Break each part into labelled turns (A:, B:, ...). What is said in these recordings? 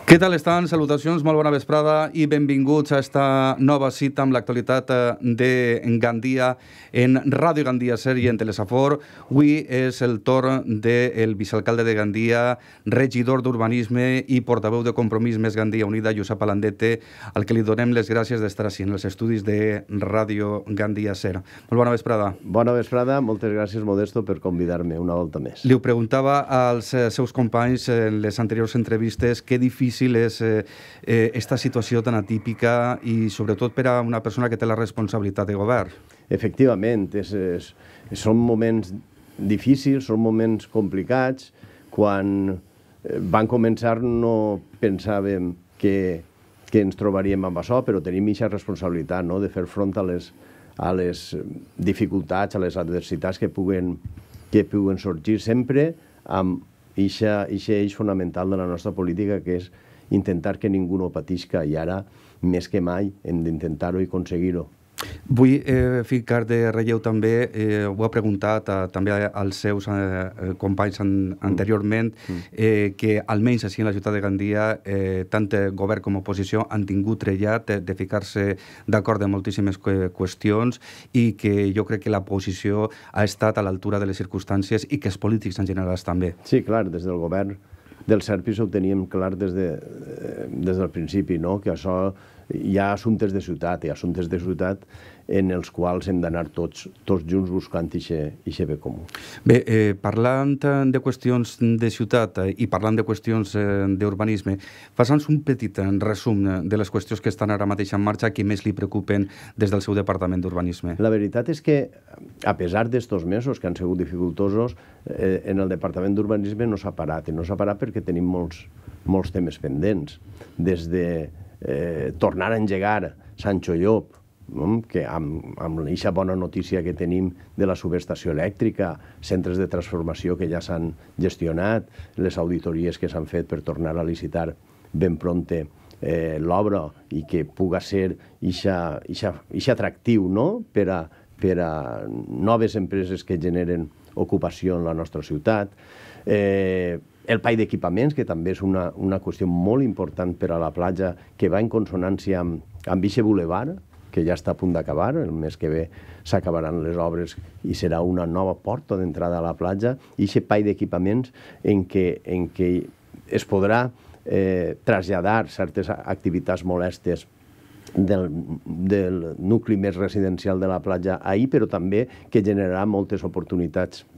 A: Què tal estan? Salutacions, molt bona vesprada i benvinguts a esta nova cita amb l'actualitat de Gandia en Ràdio Gandia Ser i en Telesafor. Avui és el torn del vicealcalde de Gandia, regidor d'Urbanisme i portaveu de Compromís Més Gandia Unida, Josep Alandete, al que li donem les gràcies d'estar així en els estudis de Ràdio Gandia Ser. Molt bona vesprada.
B: Bona vesprada, moltes gràcies, Modesto, per convidar-me una volta més.
A: Li ho preguntava als seus companys en les anteriors entrevistes que difícil és esta situació tan atípica i sobretot per a una persona que té la responsabilitat de govern.
B: Efectivament, són moments difícils, són moments complicats. Quan van començar no pensàvem que ens trobaríem amb això, però tenim aquesta responsabilitat de fer front a les dificultats, a les adversitats que puguen sorgir sempre amb aquest eix fonamental de la nostra política, que és intentar que ningú no patisca, i ara, més que mai, hem d'intentar-ho i aconseguir-ho.
A: Vull ficar de relleu també, ho ha preguntat també als seus companys anteriorment, que almenys així en la ciutat de Gandia tant govern com oposició han tingut trellat de ficar-se d'acord en moltíssimes qüestions i que jo crec que la posició ha estat a l'altura de les circumstàncies i que els polítics en general també.
B: Sí, clar, des del govern del Serpis ho teníem clar des del principi, que això hi ha assumptes de ciutat, en els quals hem d'anar tots junts buscant aquest bé comú.
A: Bé, parlant de qüestions de ciutat i parlant de qüestions d'urbanisme, faça'ns un petit resum de les qüestions que estan ara mateix en marxa, que més li preocupen des del seu departament d'urbanisme.
B: La veritat és que, a pesar d'estos mesos que han sigut dificultosos, en el departament d'urbanisme no s'ha parat, i no s'ha parat perquè tenim molts temes pendents. Des de tornar a engegar Sancho Llop, que amb aquesta bona notícia que tenim de la subestació elèctrica, centres de transformació que ja s'han gestionat, les auditories que s'han fet per tornar a licitar ben prompte l'obra i que puga ser aquest atractiu per a noves empreses que generen ocupació en la nostra ciutat. El pla d'equipaments, que també és una qüestió molt important per a la platja, que va en consonància amb aquest bulevard, que ja està a punt d'acabar. El mes que ve s'acabaran les obres i serà una nova porta d'entrada a la platja, i aquest pla d'equipaments en què es podrà traslladar certes activitats molestes del nucli més residencial de la platja ahir, però també que generarà moltes oportunitats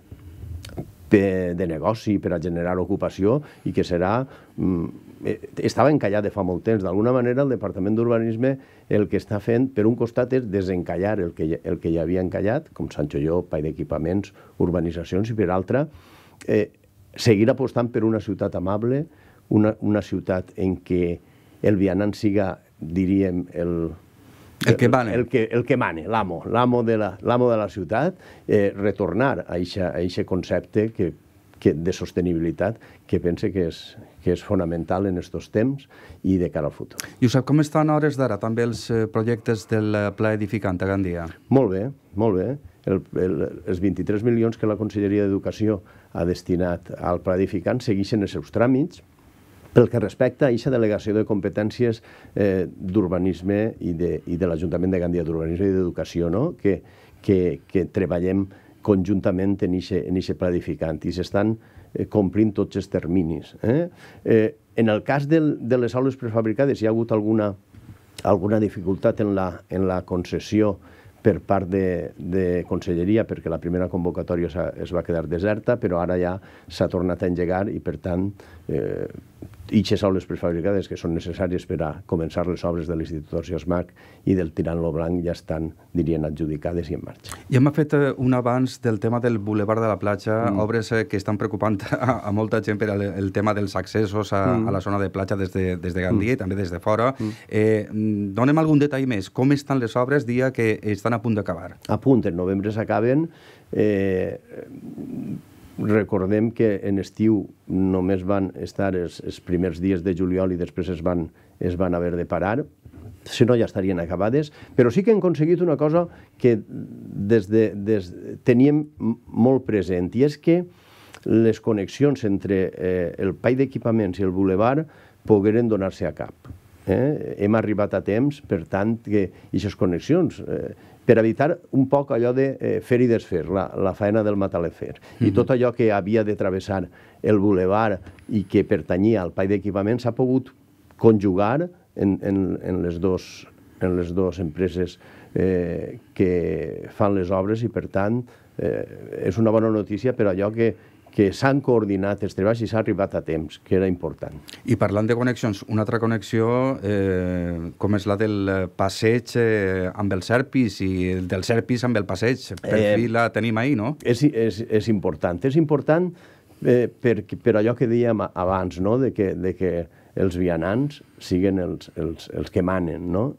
B: de negoci, per a generar ocupació, i que serà... Estava encallat de fa molt temps. D'alguna manera, el Departament d'Urbanisme el que està fent, per un costat, és desencallar el que ja havia encallat, com Sancho Llop, pla d'equipaments, urbanitzacions, i per altra, seguir apostant per una ciutat amable, una ciutat en què el vianant siga, diríem, el que mane, l'amo de la ciutat, retornar a aquest concepte de sostenibilitat que pense que és fonamental en aquests temps i de cara al futur.
A: Josep, com estan a hores d'ara també els projectes del Pla Edificant a Gandia?
B: Molt bé, molt bé. Els 23 milions que la Conselleria d'Educació ha destinat al Pla Edificant segueixen els seus tràmits. Pel que respecta a aquesta delegació de competències d'urbanisme i de l'Ajuntament de Gandia, d'Urbanisme i d'Educació, que treballem conjuntament en aquest pla edificant i s'estan complint tots els terminis. En el cas de les aules prefabricades hi ha hagut alguna dificultat en la concessió per part de Conselleria, perquè la primera convocatòria es va quedar deserta, però ara ja s'ha tornat a engegar i, per tant, aquestes aules prefabricades que són necessàries per a començar les obres de l'Institut Orsias March i del Tirant lo Blanc ja estan, dirien, adjudicades i en marxa.
A: Ja m'ha fet un avanç del tema del Boulevard de la Platja, obres que estan preocupant a molta gent per el tema dels accessos a la zona de platja des de Gandia i també des de fora. Donem algun detall més. Com estan les obres dia que estan a punt d'acabar?
B: A punt, en novembre s'acaben. Recordem que en estiu només van estar els primers dies de juliol i després es van haver de parar. Si no, ja estarien acabades. Però sí que hem aconseguit una cosa que teníem molt present, i és que les connexions entre el pla d'equipaments i el bulevard pogueren donar-se a cap. Hem arribat a temps, per tant, que aquestes connexions, per evitar un poc allò de fer i desfer, la faena del mataler-fer. I tot allò que havia de travessar el bulevard i que pertanyia al pall d'equipament s'ha pogut conjugar en les dues empreses que fan les obres i, per tant, és una bona notícia per allò que s'han coordinat els treballs i s'ha arribat a temps, que era important.
A: I parlant de connexions, una altra connexió com és la del passeig amb el Serpis i del Serpis amb el passeig. Per fi la tenim ahir, no?
B: És important. És important per allò que dèiem abans, no? de que els vianants siguin els que manen, no?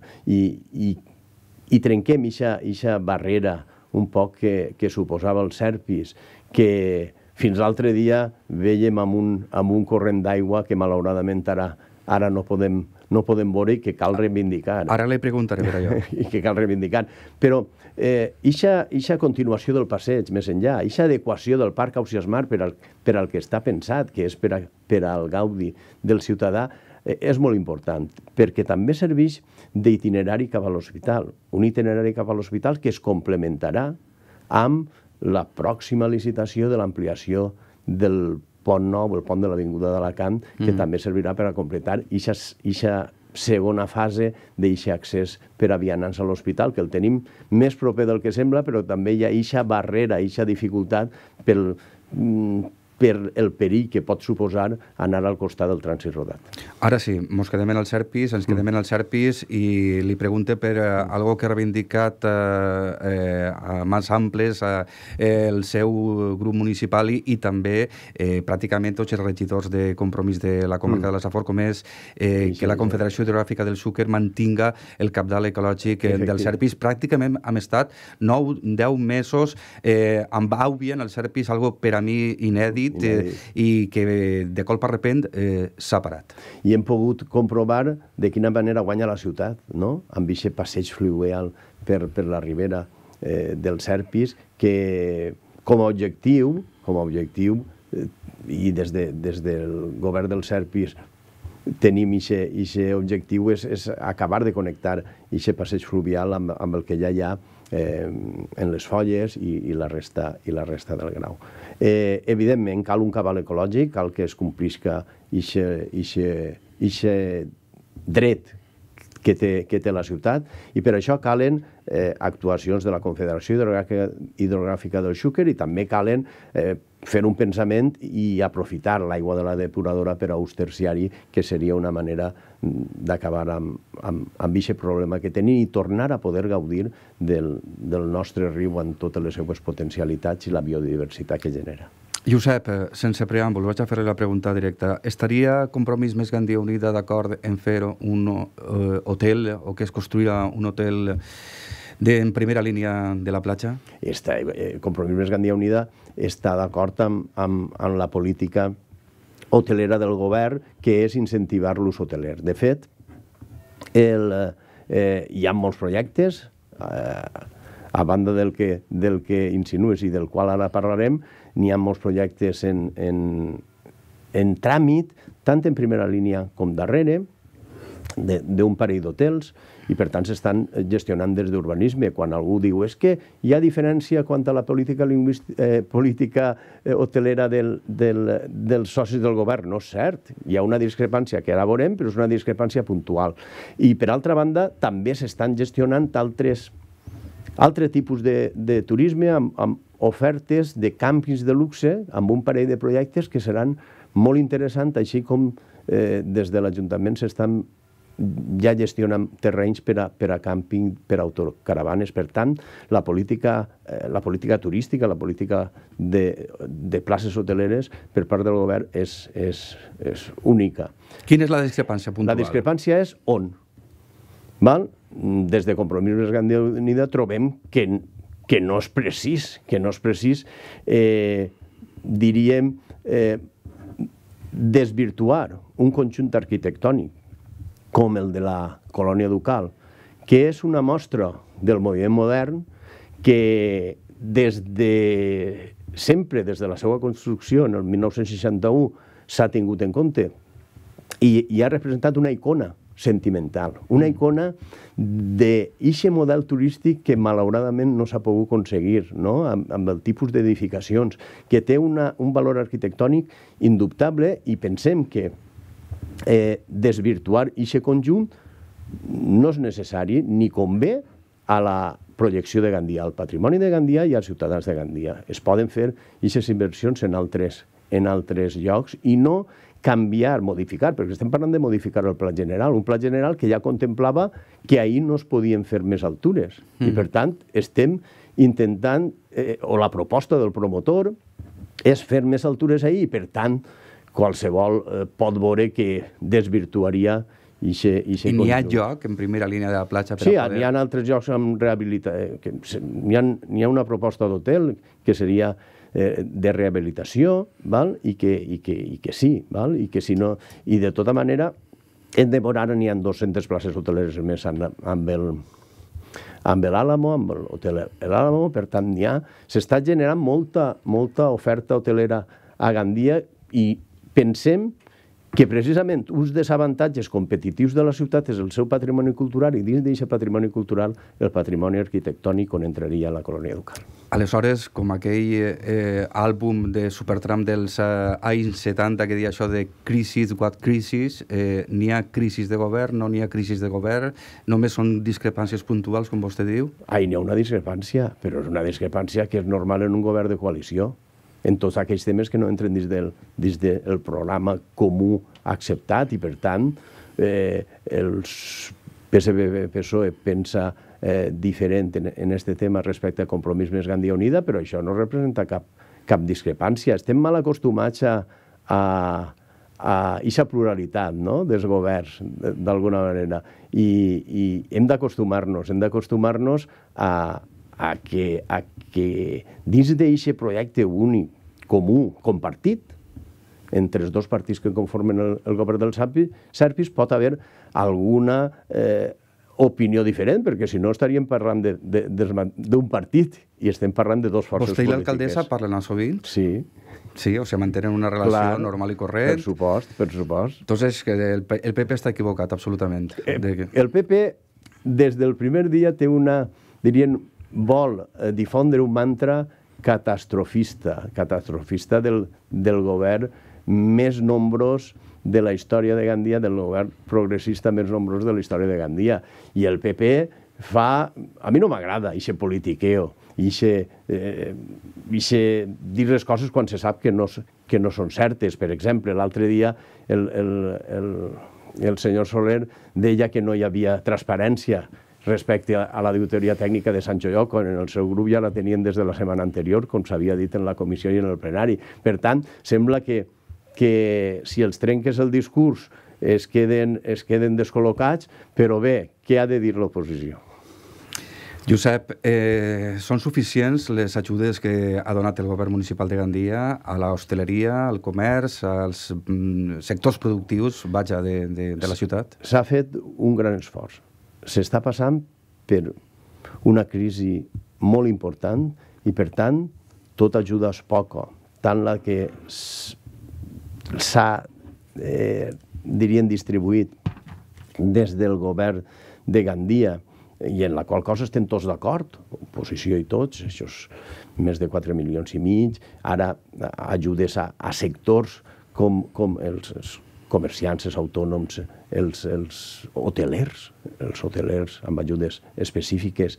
B: I trenquem eixa barrera un poc que suposava el Serpis, que fins l'altre dia vèiem amb un corrent d'aigua que malauradament ara no podem veure i que cal reivindicar.
A: Ara li preguntaré per allò.
B: I que cal reivindicar. Però eixa continuació del passeig més enllà, eixa adequació del Parc Ausiàs Marc per al que està pensat, que és per al gaudi del ciutadà, és molt important, perquè també serveix d'itinerari cap a l'hospital. Un itinerari cap a l'hospital que es complementarà amb la pròxima licitació de l'ampliació del pont nou, el pont de l'Avinguda d'Alacant, que també servirà per a completar eixa segona fase d'aquest accés per a vianants a l'hospital, que el tenim més proper del que sembla, però també hi ha eixa barrera, eixa dificultat per el perill que pot suposar anar al costat del trànsit rodat.
A: Ara sí, ens quedem en el Serpis i li pregunte per algo que ha reivindicat a mans amples el seu grup municipal i també pràcticament tots els regidors de Compromís de la comarca de la Safor, com és que la Confederació Hidrogràfica del Xúquer mantinga el cabdal ecològic del Serpis. Pràcticament hem estat 9-10 mesos amb àuia en el Serpis, algo per a mi inèdit, i que de colp a repent s'ha parat.
B: I hem pogut comprovar de quina manera guanya la ciutat, no? Amb aquest passeig fluvial per la ribera del Serpis, que com a objectiu, i des del govern del Serpis tenim aquest objectiu, és acabar de connectar aquest passeig fluvial amb el que ja hi ha en les Folles i la resta del Grau. Evidentment, cal un cabal ecològic, cal que es complisca aquest dret que té la ciutat, i per això calen actuacions de la Confederació Hidrogràfica del Xúquer i també calen fer un pensament i aprofitar l'aigua de la depuradora per a ús terciari, que seria una manera d'acabar amb aquest problema que tenim i tornar a poder gaudir del nostre riu en totes les seues potencialitats i la biodiversitat que genera.
A: Josep, sense preàmbul, vaig a fer la pregunta directa. Estaria Compromís més Gandia Unida d'acord en fer un hotel o que es construïra un hotel en primera línia de la platja?
B: Compromís més Gandia Unida està d'acord amb la política hotelera del govern, que és incentivar l'ús hoteler. De fet, hi ha molts projectes, a banda del que insinues i del qual ara parlarem, n'hi ha molts projectes en tràmit, tant en primera línia com darrere, d'un parell d'hotels, i per tant s'estan gestionant des d'urbanisme. Quan algú diu és que hi ha diferència quant a la política hotelera dels socis del govern, no és cert. Hi ha una discrepància que ara veurem, però és una discrepància puntual. I per altra banda, també s'estan gestionant altres tipus de turisme amb ofertes de càmpings de luxe, amb un parell de projectes que seran molt interessants, així com des de l'Ajuntament s'estan ja gestionen terrenys per a càmping, per a autocaravanes. Per tant, la política turística, la política de places hoteleres per part del govern és única.
A: Quina és la discrepància puntual?
B: La discrepància és on. Des de Compromís més Gandia Unida trobem que no és precís, diríem, desvirtuar un conjunt arquitectònic com el de la Colònia Ducal, que és una mostra del moviment modern que sempre des de la seva construcció en el 1961 s'ha tingut en compte i ha representat una icona sentimental, una icona d'aquest model turístic que malauradament no s'ha pogut aconseguir, no? Amb el tipus d'edificacions, que té un valor arquitectònic indubtable, i pensem que desvirtuar aquest conjunt no és necessari ni convé a la projecció de Gandia, al patrimoni de Gandia i als ciutadans de Gandia. Es poden fer aquestes inversions en altres llocs i no canviar, modificar, perquè estem parlant de modificar el pla general, un pla general que ja contemplava que ahir no es podien fer més altures. I per tant, estem intentant, o la proposta del promotor és fer més altures ahir, i per tant, qualsevol pot veure que desvirtuaria ixe
A: I n'hi ha lloc en primera línia de la platja per
B: Sí,
A: a poder...
B: n'hi ha altres llocs amb rehabilitació. N'hi ha una proposta d'hotel que seria de rehabilitació, val? I que sí, val? I que si no... I de tota manera, en Devor ara n'hi ha 200 places hoteleres més amb l'Àlamo, amb l'hotel l'Àlamo, per tant s'està generant molta oferta hotelera a Gandia, i pensem que precisament uns desavantatges competitius de la ciutat és el seu patrimoni cultural, i dins d'aquest patrimoni cultural el patrimoni arquitectònic on entraria la colònia ducal.
A: Aleshores, com aquell àlbum de Supertramp dels anys 70 que deia això de crisis, what crisis, n'hi ha crisis de govern, no n'hi ha crisis de govern, només són discrepàncies puntuals, com vostè diu?
B: N'hi ha una discrepància, però és una discrepància que és normal en un govern de coalició, en tots aquells temes que no entren dins del programa comú acceptat, i per tant els PSPV-PSOE pensa diferent en aquest tema respecte a Compromís més Gandia Unida, però això no representa cap discrepància. Estem mal acostumats a aquesta pluralitat dels governs, d'alguna manera, i hem d'acostumar-nos a que dins d'aquest projecte únic, comú, compartit, entre els dos partits que conformen el govern dels Serpis, pot haver alguna opinió diferent, perquè si no estaríem parlant d'un partit i estem parlant de dues forces polítiques.
A: Vostè i l'alcaldessa parlen a sovint?
B: Sí.
A: Sí, o sigui, mantenen una relació normal i corrent.
B: Per supost.
A: Entonces, el PP està equivocat, absolutament.
B: El PP, des del primer dia, té vol difondre un mantra catastrofista del govern més nombrós de la història de Gandia, del govern progressista més nombrós de la història de Gandia. I el PP fa... A mi no m'agrada aquest politiqueo, dir les coses quan se sap que no són certes. Per exemple, l'altre dia el senyor Soler deia que no hi havia transparència respecte a l'auditoria tècnica de Sant Joió, quan en el seu grup ja la tenien des de la setmana anterior, com s'havia dit en la comissió i en el plenari. Per tant, sembla que si els trenques el discurs es queden descol·locats, però bé, què ha de dir l'oposició?
A: Josep, són suficients les ajudes que ha donat el govern municipal de Gandia a l'hostaleria, al comerç, als sectors productius, de la ciutat?
B: S'ha fet un gran esforç. S'està passant per una crisi molt important i, per tant, tota ajuda és poca. Tant la que s'ha, distribuït des del govern de Gandia, i en la qual cosa estem tots d'acord, oposició i tots, això és més de 4,5 milions, ara ajudes a sectors com els comerciants, els autònoms, els hotelers amb ajudes específiques,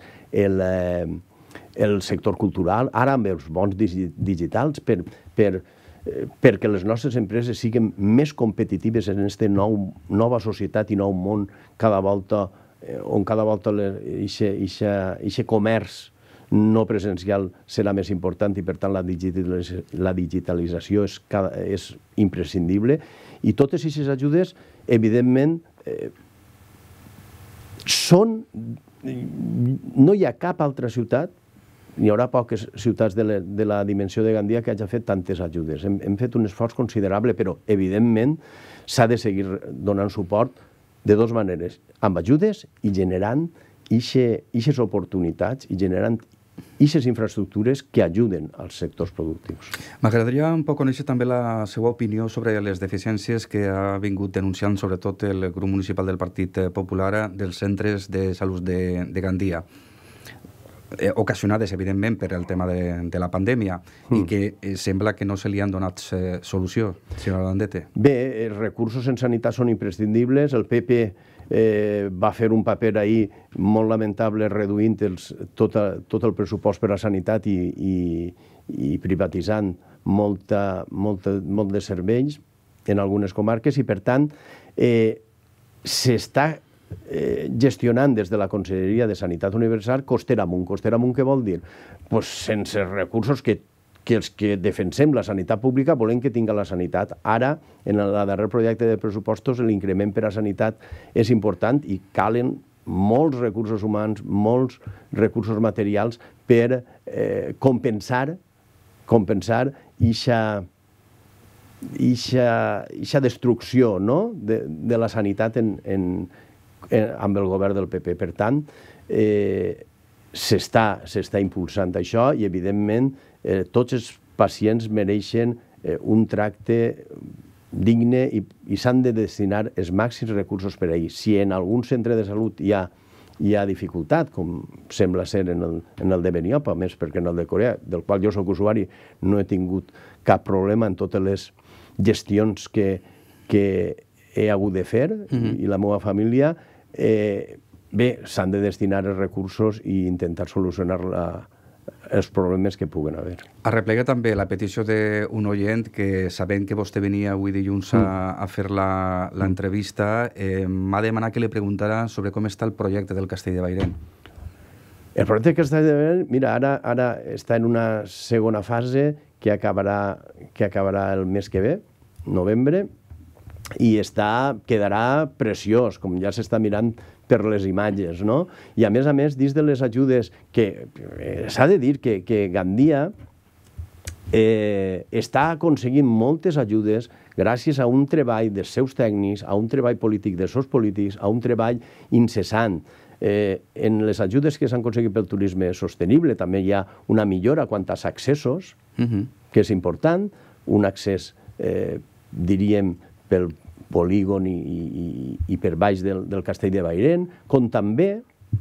B: el sector cultural, ara amb els bons digitals, perquè les nostres empreses siguin més competitives en aquesta nova societat i nou món on cada volta aquest comerç no presencial serà més important, i per tant la digitalització és imprescindible. I totes aquestes ajudes, evidentment, no hi ha cap altra ciutat, n'hi haurà poques ciutats de la dimensió de Gandia que hagi fet tantes ajudes. Hem fet un esforç considerable, però evidentment s'ha de seguir donant suport de dues maneres, amb ajudes i generant aquestes oportunitats i generant aquestes infraestructures que ajuden als sectors productius.
A: M'agradaria un poc conèixer també la seva opinió sobre les deficiències que ha vingut denunciant sobretot el grup municipal del Partit Popular dels centres de salut de Gandia, ocasionades, evidentment, per el tema de la pandèmia, i que sembla que no se li han donat solució, senyor Landete.
B: Bé, els recursos en sanitat són imprescindibles. El PP va fer un paper ahir molt lamentable reduint tot el pressupost per a sanitat i privatitzant molt de serveis en algunes comarques i, per tant, s'està gestionant des de la Conselleria de Sanitat Universal costera amunt. Costera amunt què vol dir? Pues sense recursos que els que defensem la sanitat pública volem que tingui la sanitat. Ara, en el darrer projecte de pressupostos, l'increment per a sanitat és important i calen molts recursos humans, molts recursos materials per compensar ixa destrucció de la sanitat amb el govern del PP. Per tant, s'està impulsant això i, evidentment, tots els pacients mereixen un tracte digne i s'han de destinar els màxims recursos per a ells. Si en algun centre de salut hi ha dificultat, com sembla ser en el de Beniopa, més perquè en el de Corea, del qual jo soc usuari, no he tingut cap problema en totes les gestions que he hagut de fer i la meva família, bé, s'han de destinar els recursos i intentar solucionar els problemes que puguen haver.
A: Arreplega també la petició d'un oient que, sabent que vostè venia avui dilluns a fer l'entrevista, m'ha demanat que li preguntara sobre com està el projecte del Castell de Bairén.
B: El projecte del Castell de Bairén, mira, ara està en una segona fase que acabarà el mes que ve, novembre, i quedarà preciós, com ja s'està mirant per les imatges, no? I a més, dins de les ajudes, que s'ha de dir que Gandia està aconseguint moltes ajudes gràcies a un treball dels seus tècnics, a un treball polític dels seus polítics, a un treball incessant. En les ajudes que s'han aconseguit pel turisme sostenible també hi ha una millora quant als accessos, que és important, un accés, diríem, pel polígon i per baix del Castell de Bairén, com també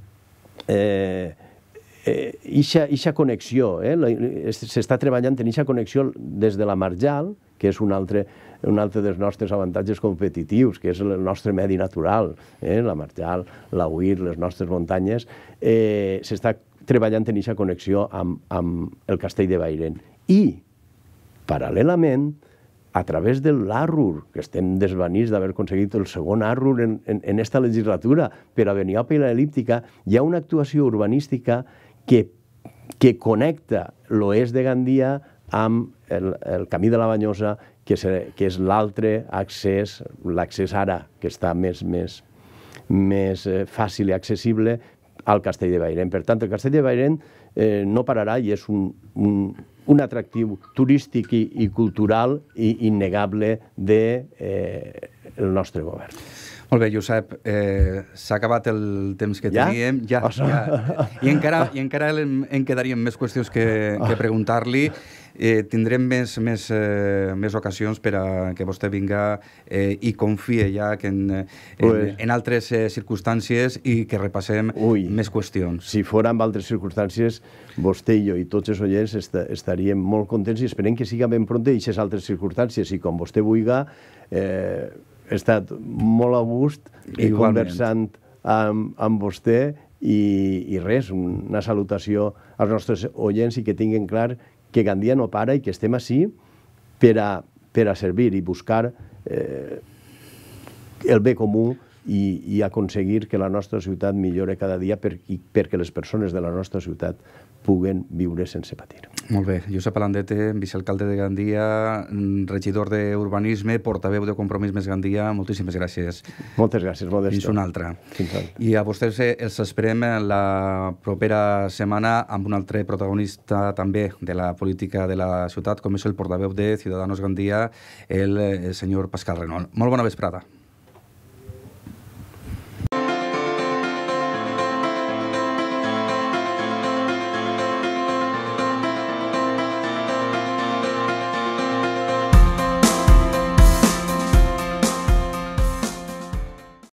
B: eixa connexió, s'està treballant en eixa connexió des de la Marjal, que és un altre dels nostres avantatges competitius, que és el nostre medi natural, la Marjal, la Uir, les nostres muntanyes, s'està treballant en eixa connexió amb el Castell de Bairén. I, paral·lelament, a través de l'ARRUR, que estem desvanits d'haver aconseguit el segon ARRUR en esta legislatura per a Beniopa i l'El·líptica, hi ha una actuació urbanística que connecta l'oest de Gandia amb el camí de la Banyosa, que és l'altre accés, l'accés ara, que està més fàcil i accessible, al Castell de Bairén. Per tant, el Castell de Bairén no pararà i és un atractiu turístic i cultural i innegable del nostre govern.
A: Molt bé, Josep, s'ha acabat el temps que teníem. Ja. I encara en quedarien més qüestions que preguntar-li. Tindrem més ocasions per a que vostè vinga i confie ja en altres circumstàncies i que repassem més qüestions.
B: Si fora amb altres circumstàncies, vostè i jo i tots els oients estaríem molt contents i esperem que siga ben prompte i aquestes altres circumstàncies. I com vostè vulgui, he estat molt a gust conversant amb vostè i res, una salutació als nostres oients i que tinguin clar que Gandia no para i que estem ací per a servir i buscar el bé comú i aconseguir que la nostra ciutat millore cada dia perquè les persones de la nostra ciutat puguen viure sense patir.
A: Molt bé. Josep Landete, vicealcalde de Gandia, regidor d'Urbanisme, portaveu de Compromís Més Gandia, moltíssimes gràcies.
B: Moltes gràcies, Modesto.
A: Fins una altra. I a vostès els esperem la propera setmana amb un altre protagonista també de la política de la ciutat, com és el portaveu de Ciudadanos Gandia, el senyor Pascal Renault. Molt bona vesprada.